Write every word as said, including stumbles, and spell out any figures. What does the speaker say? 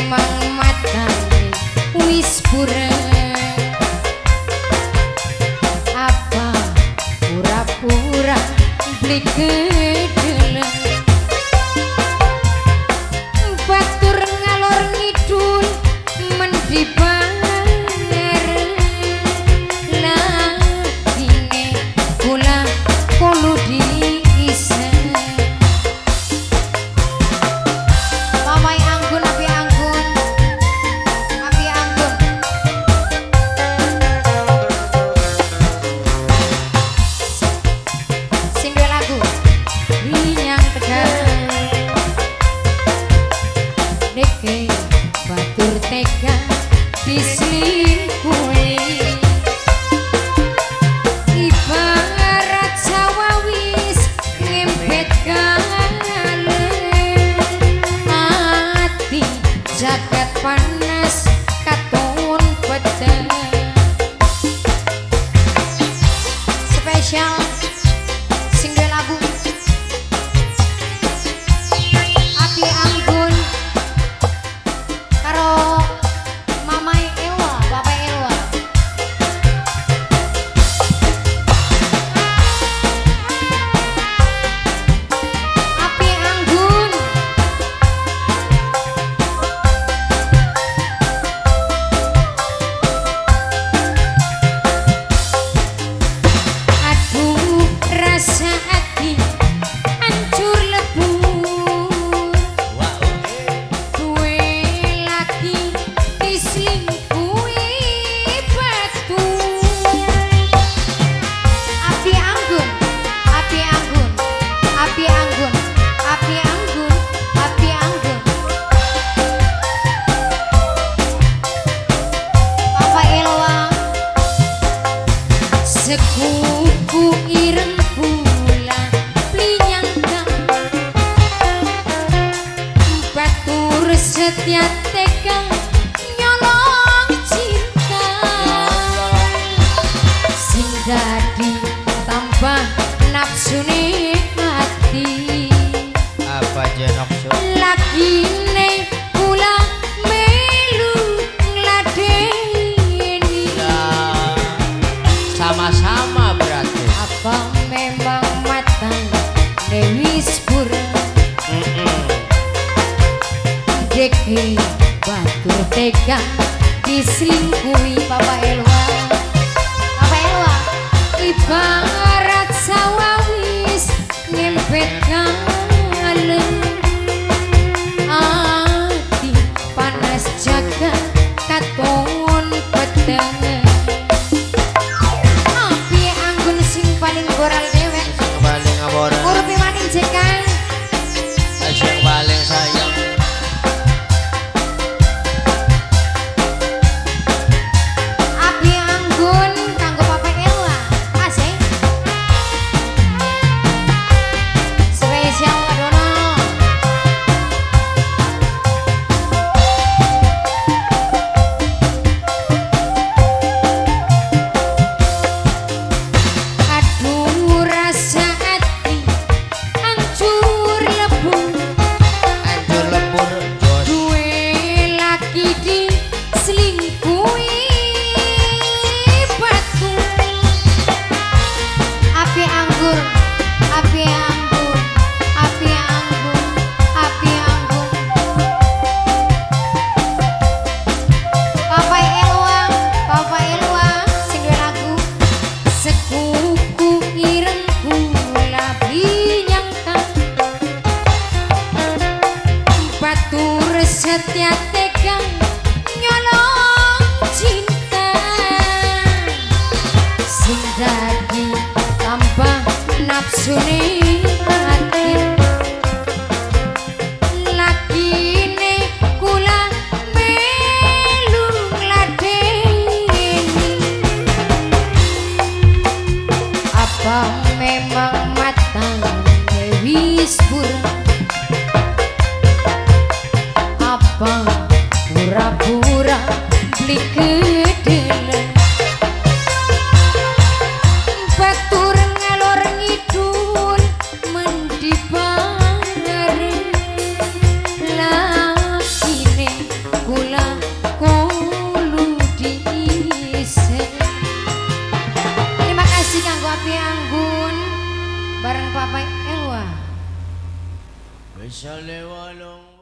memang matane wis buram. Apa pura-pura beli kedeleng. Batur ngalor ngidul mendibar lagine kula kulo diisen. Mamai anggun api anggun api anggun sing duwe lagu rinyang tegang deke batur tega diselingkuhi. Ibarat Jawa wis ngempet kalem ati jagat panas katon pedang. Spesial sing duwe lagu api anggun karo Mamai Elwa, Bapak Elwa. Api anggun aduh rasa hati hancur lebur. Duwe laki diselingkuhi batur. Api anggun, api anggun, api anggun, api anggun, api anggun. Bapak Elwa sekuku ireng kula plinyangkang batur setia tega nyolong cinta sing dadi tambah nafsune hati. Apa jenokso? Lagine kula melu ngladeni. Lah, sama-sama berarti. Apa memang matang wis buram. Deke batur tega diselingkuhi. Bapak Elwa, Bapak Elwa. Ibarat sawah wis ngempet kalem ati panas jagat katon pedang. Api anggun sing paling goral dewek Yang paling aboran, urupi maning jekan. yang paling sayang. Api anggun kanggo Bapak Elwa. Asik. Spesial Wadono. Aduh rasa hati hancur lebur. Hancur lebur jos. Duwe laki diselingkuhi batur. Api anggur, api anggur, api anggur, api anggur. Bapak Elwa, Bapak Elwa sing duwe lagu sekuku ireng kula binyangkang batur setia tega nyolong cinta sing dadi tambah nafsune hati. Lagine kula melu ngladeni. Apa memang matang wis buram. Apa pura-pura beli kedeleng. Batur ngalor ngidul Misale walong